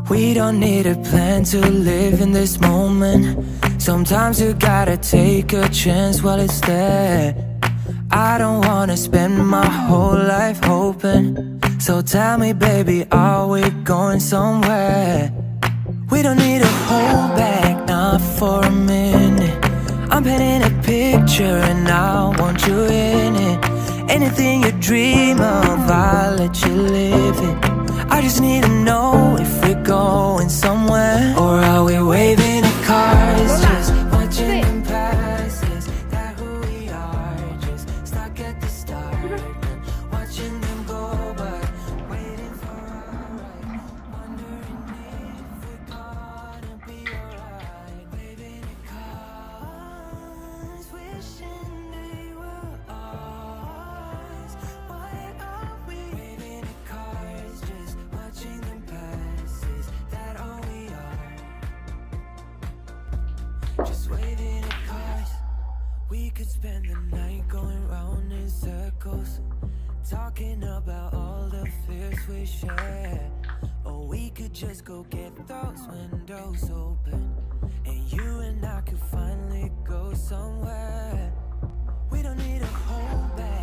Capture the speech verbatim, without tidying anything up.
We don't need a plan to live in this moment. Sometimes you gotta take a chance while it's there. I don't wanna spend my whole life hoping. So tell me, baby, are we going somewhere? We don't need to hold back, not for a minute. I'm painting a picture and I want you in it. Anything you dream of, I'll let you live it. I just need to know if we're going somewhere, or are we waving at cars, just watching them pass? Is that who we are? Just stuck at the start, watching them go, but waiting for our right. Wondering if we're gonna be alright. Waving at cars, wishing they were ours. Why are we waving at cars, just watching them pass? Is that all we are? Just waving at cars. We could spend the night going round in circles, talking about all the fears we share. Or we could just go get those windows open, and you and I could finally go somewhere. We don't need to hold back.